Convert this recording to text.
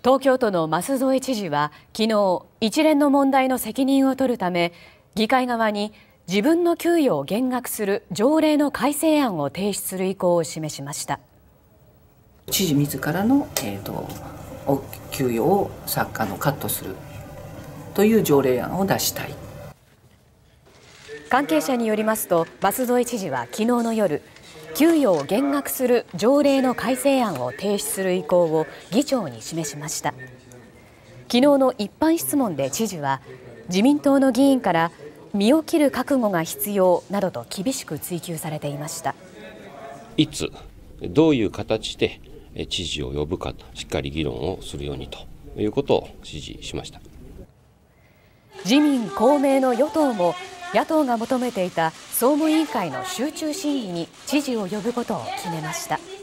東京都の舛添知事は昨日、一連の問題の責任を取るため議会側に自分の給与を減額する条例の改正案を提出する意向を示しました。 知事自らの、お給与をカットするという条例案を出したい。 関係者によりますと、舛添知事は昨日の夜、給与を減額する条例の改正案を提出する意向を議長に示しました。昨日の一般質問で知事は、自民党の議員から身を切る覚悟が必要などと厳しく追及されていました。 いつどういう形で知事を呼ぶかとしっかり議論をするようにということを指示しました。 自民・公明の与党も野党が求めていた総務委員会の集中審議に知事を呼ぶことを決めました。